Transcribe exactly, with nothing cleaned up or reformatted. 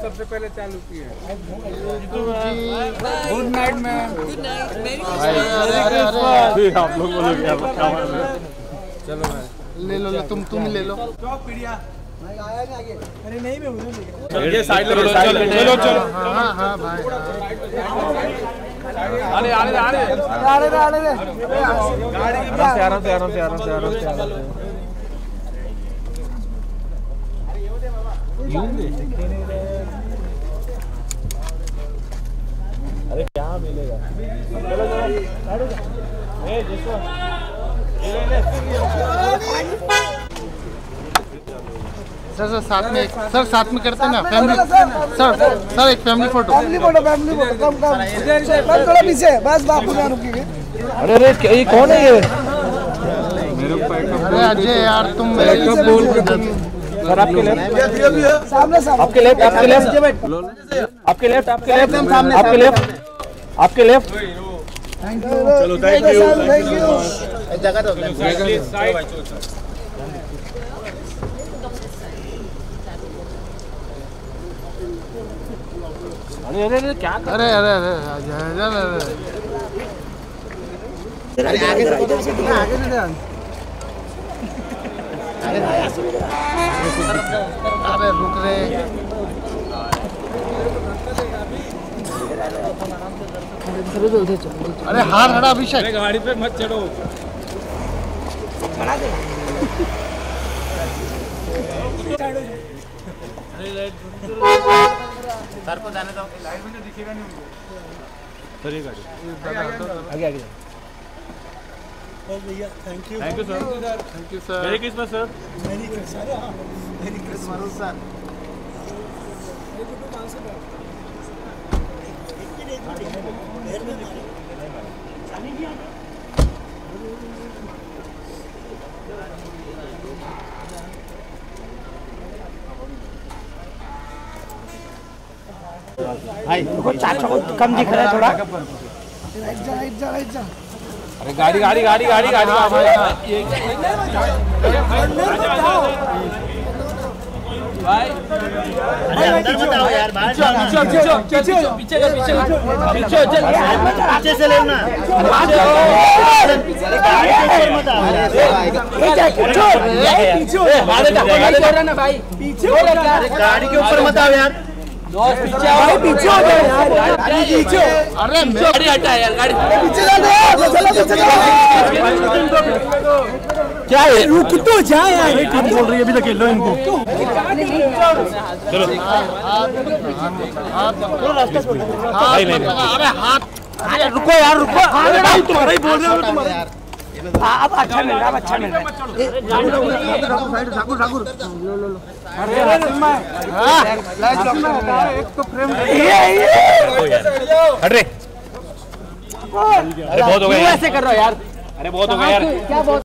सबसे पहले चालू की है। Good night ma'am. Good night. आप लोग बोलोगे चलो भाई ले लो, तुम तुम ले लो। अरे नहीं मैं उधर ये साइड ले लो, चलो चलो चलो। हाँ हाँ भाई आने आने आने आने दे आने दे। आराम से आराम से आराम से आराम से आराम से। अरे क्या मिलेगा? सर सर साथ में सर साथ में करते हैं ना फैमिली। सर सर एक family photo. Family photo family photo come come बस थोड़ा पीछे बस बापू ना रुकिए। अरे अरे ये कौन है ये? अरे अजय यार तुम मेरे कब बोल के सर आपके लेफ्ट सामने सामने आपके लेफ्ट आपके लेफ्ट आपके लेफ्ट आपके लेफ्ट सामने आपके लेफ्ट आपके लेफ्ट। थैंक यू चलो थैंक यू थैंक यू। जगह दो अरे अरे अरे क्या कर अरे अरे अरे अरे आगे इधर से आगे से ध्यान। अरे रुक रे। अरे हार हड़ा अभिषेक। अरे गाड़ी पे मत चढ़ो। सर को जाने दो। लाइट में तो दिखेगा नहीं उनको। सर ये गाड़ी आगे आगे भैया thank you thank you sir thank you sir. Merry Christmas sir. Merry Christmas merry Christmas sir. भाई कम दिख रहा है थोड़ा। राइट जा राइट जा राइट जा। अरे गाड़ी गाड़ी गाड़ी गाड़ी गाड़ी भाई अंदर मत आओ यार, बाहर जाओ। पीछे पीछे पीछे पीछे पीछे पीछे से लेना। गाड़ी के ऊपर मत आओ। गाड़ी के ऊपर मत आओ यार। दोस्त पीछे आओ। पीछे हो गए यार। पीछे। अरे गाड़ी हटा यार गाड़ी पीछे जा दो चलो पीछे क्या है? रुक तो जा यार। टीम बोल रही है अभी तक खेल लो इनको। चलो हाथ मत लगा। अरे हाथ। अरे रुको यार रुको। तुम्हारा ही बोल रहे हो तुम्हारा यार। अब अच्छा मिल रहा है अच्छा मिल रहा है। ठाकुर ठाकुर अरे एक तो फ्रेम हट रे। अरे बहुत हो गया ऐसे कर रहा यार। अरे बहुत हो गया यार। क्या बहुत